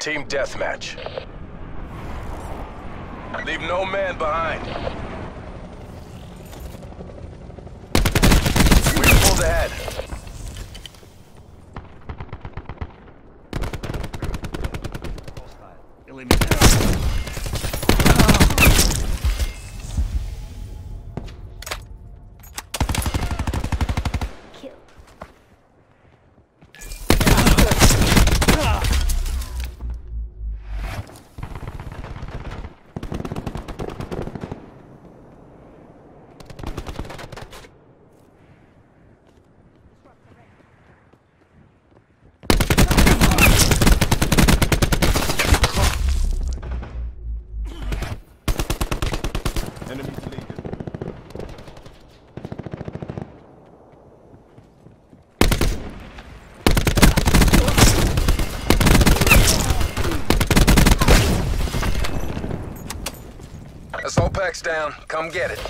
Team deathmatch. Leave no man behind. We pulled ahead. Assault pack's down. Come get it.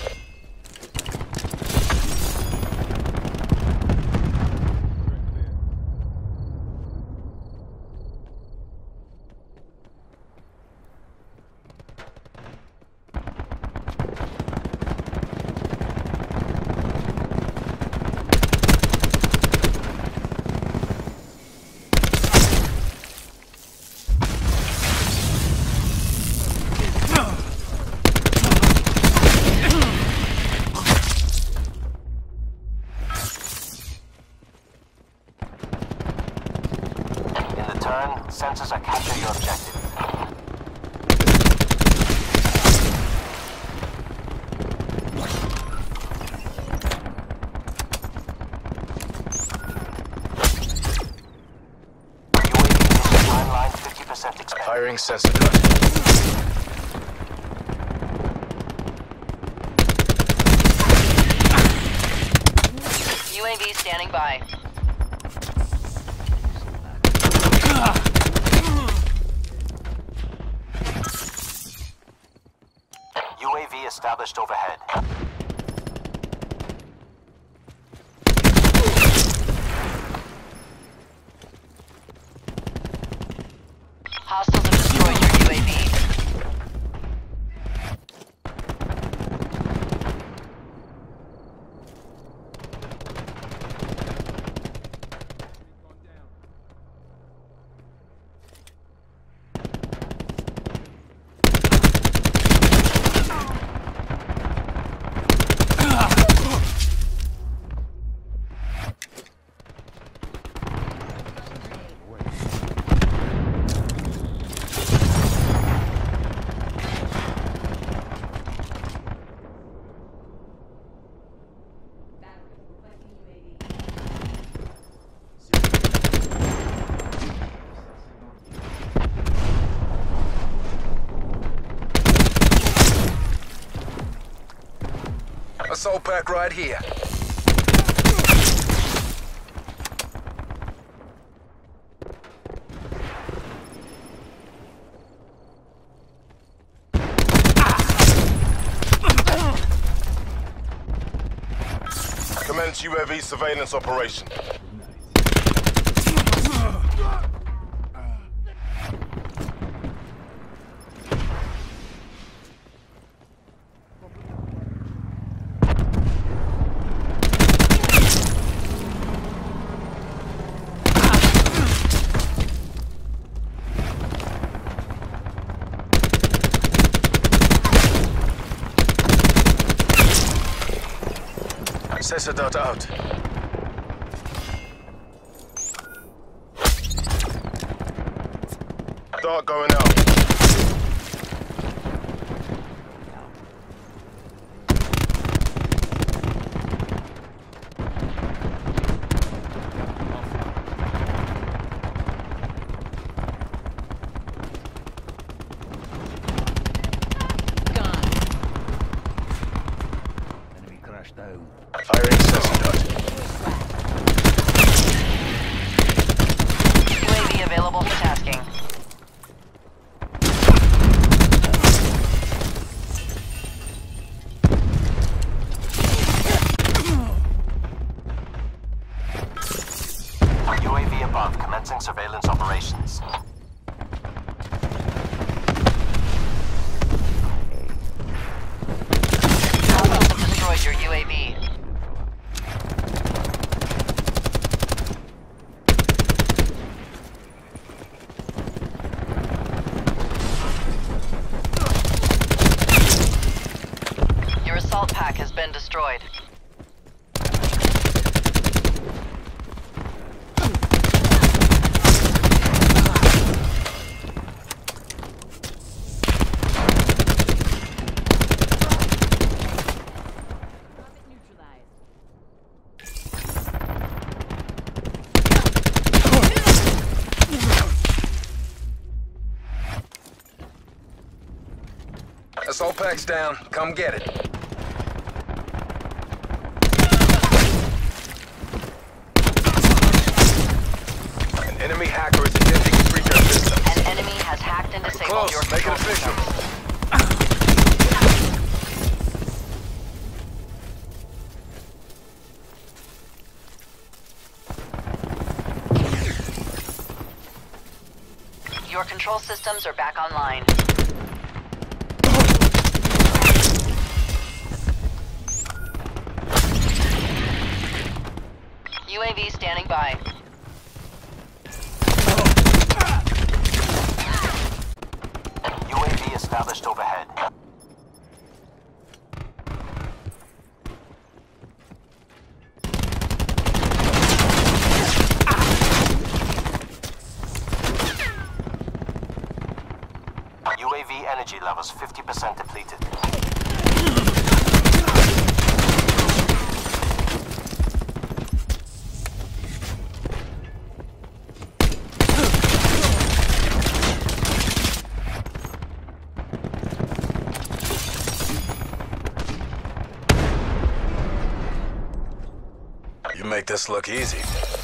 Sensors are capturing your objective. UAV timeline 50% expanded. Firing sensor cut. UAV standing by. UAV established overhead. Hostiles have destroyed your UAV. Assault pack right here. Commence UAV surveillance operation. Sensor dot out. Dart going out. Gone. Enemy crashed down. Firing sensor dot. pack has been destroyed. Assault pack's down. Come get it. An enemy hacker is attempting to breach our system. An enemy has hacked and disabled your Close. Make it control official. systems. Your control systems are back online. UAV standing by. UAV established overhead. UAV energy levels 50% depleted. You make this look easy.